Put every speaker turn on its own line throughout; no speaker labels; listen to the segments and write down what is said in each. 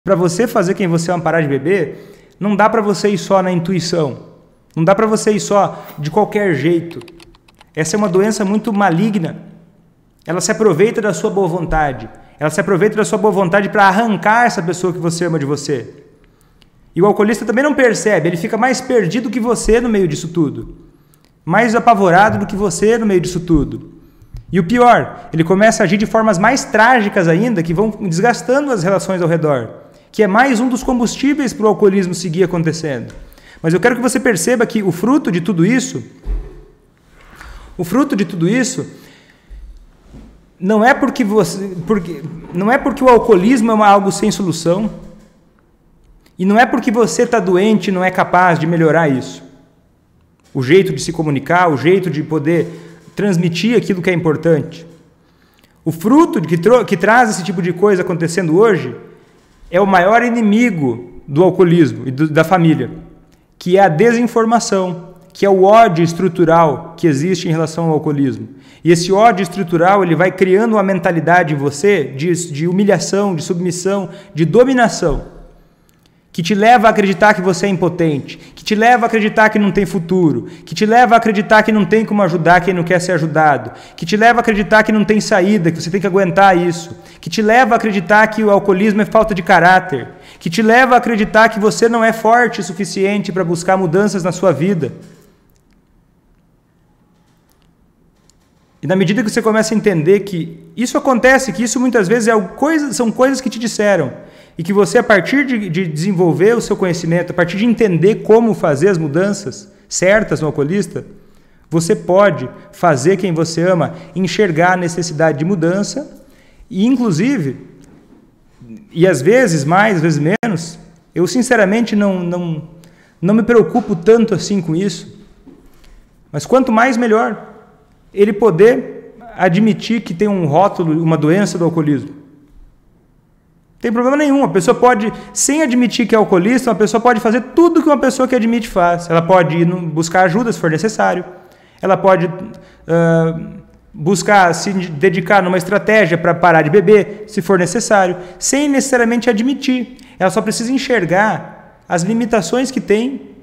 Para você fazer quem você ama parar de beber, não dá para você ir só na intuição. Não dá para você ir só de qualquer jeito. Essa é uma doença muito maligna. Ela se aproveita da sua boa vontade. Ela se aproveita da sua boa vontade para arrancar essa pessoa que você ama de você. E o alcoolista também não percebe. Ele fica mais perdido que você no meio disso tudo. Mais apavorado do que você no meio disso tudo. E o pior, ele começa a agir de formas mais trágicas ainda, que vão desgastando as relações ao redor. Que é mais um dos combustíveis para o alcoolismo seguir acontecendo. Mas eu quero que você perceba que o fruto de tudo isso não é porque o alcoolismo é algo sem solução, e não é porque você está doente e não é capaz de melhorar isso. O jeito de se comunicar, o jeito de poder transmitir aquilo que é importante. O fruto que traz esse tipo de coisa acontecendo hoje é o maior inimigo do alcoolismo e da família, que é a desinformação, que é o ódio estrutural que existe em relação ao alcoolismo. E esse ódio estrutural ele vai criando uma mentalidade em você de humilhação, de submissão, de dominação, que te leva a acreditar que você é impotente, que te leva a acreditar que não tem futuro, que te leva a acreditar que não tem como ajudar quem não quer ser ajudado, que te leva a acreditar que não tem saída, que você tem que aguentar isso, que te leva a acreditar que o alcoolismo é falta de caráter, que te leva a acreditar que você não é forte o suficiente para buscar mudanças na sua vida. E na medida que você começa a entender que isso acontece, que isso muitas vezes são coisas que te disseram, e que você, a partir de desenvolver o seu conhecimento, a partir de entender como fazer as mudanças certas no alcoolista, você pode fazer quem você ama enxergar a necessidade de mudança e, inclusive, e às vezes mais, às vezes menos, eu sinceramente não me preocupo tanto assim com isso, mas quanto mais melhor ele poder admitir que tem um rótulo, uma doença do alcoolismo. Não tem problema nenhum. A pessoa pode, sem admitir que é alcoolista, uma pessoa pode fazer tudo que uma pessoa que admite faz. Ela pode ir buscar ajuda se for necessário. Ela pode buscar se dedicar numa estratégia para parar de beber, se for necessário, sem necessariamente admitir. Ela só precisa enxergar as limitações que tem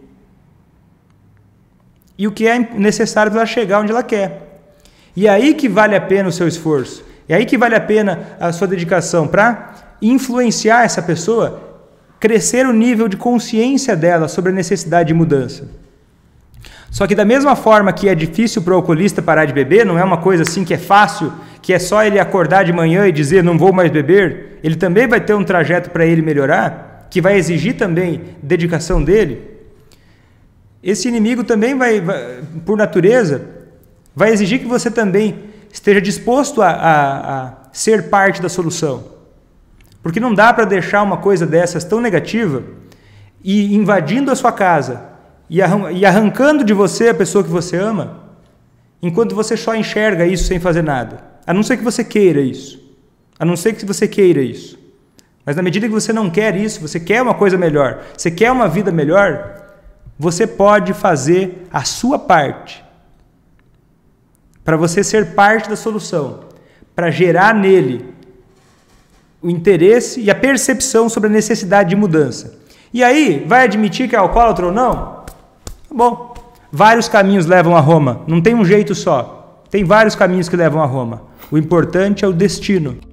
e o que é necessário para ela chegar onde ela quer. E é aí que vale a pena o seu esforço. É aí que vale a pena a sua dedicação para influenciar essa pessoa, crescer o nível de consciência dela sobre a necessidade de mudança. Só que da mesma forma que é difícil para o alcoolista parar de beber, não é uma coisa assim que é fácil, que é só ele acordar de manhã e dizer não vou mais beber, ele também vai ter um trajeto para ele melhorar, que vai exigir também dedicação dele. Esse inimigo também vai por natureza, vai exigir que você também esteja disposto a ser parte da solução. Porque não dá para deixar uma coisa dessas tão negativa e invadindo a sua casa e arrancando de você a pessoa que você ama, enquanto você só enxerga isso sem fazer nada. A não ser que você queira isso. A não ser que você queira isso. Mas na medida que você não quer isso, você quer uma coisa melhor, você quer uma vida melhor, você pode fazer a sua parte para você ser parte da solução, para gerar nele o interesse e a percepção sobre a necessidade de mudança. E aí, vai admitir que é alcoólatra ou não? Tá bom. Vários caminhos levam a Roma. Não tem um jeito só. Tem vários caminhos que levam a Roma. O importante é o destino.